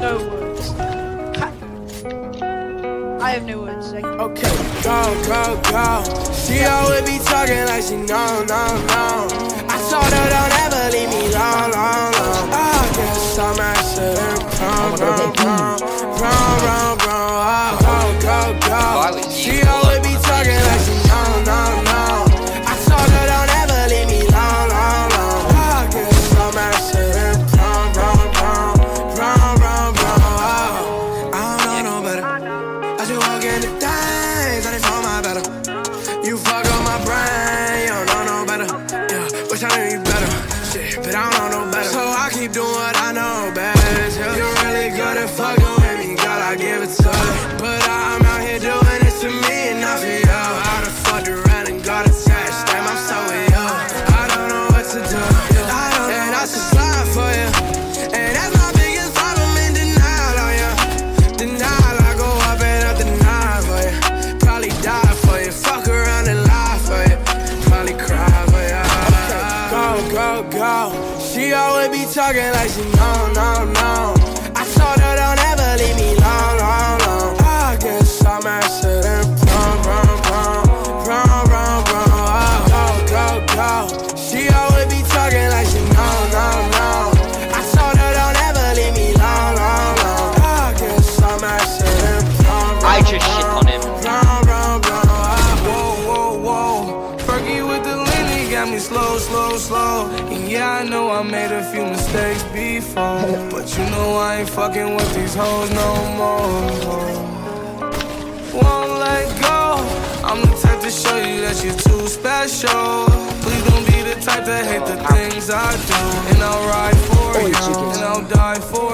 no words. I have no words. Okay, go. She always be talking like she no. I told her don't ever leave me long. I guess I'm actually wrong. Go. She always be talking like she no. I told her don't ever leave me long. I guess I'm actually wrong. I don't know no better. I just walk in the things, I just know my better. You fuck up my brain, you don't know no better. Yeah, wish I knew you better. Shit, but I don't know no better. So I keep doing what I know best. Yeah. You're really good at fucking with me, girl, I give it to you. But I'm out here doing it to me and not for you. I done fucked around and got attached, damn, I'm so with you. I don't know what to do, and I should slide for you. And that's my biggest problem in denial on you. Denial, I go up and up the night for you. Probably die for you, fuck around and lie for you. Probably cry for you. Okay, go. She always be talking like she no. I told her don't ever leave me long. I guess I'm actually wrong. Go. She always be talking like she no. I told her don't ever leave me long. I guess I'm actually wrong. I just shit on him. Whoa. Fergie with the Lenny got me slow. And yeah, I know I made a few mistakes before, but you know I ain't fucking with these hoes no more. Won't let go. I'm the type to show you that you're too special. Please don't be the type to hate the things I do. And I'll ride for you, and I'll die for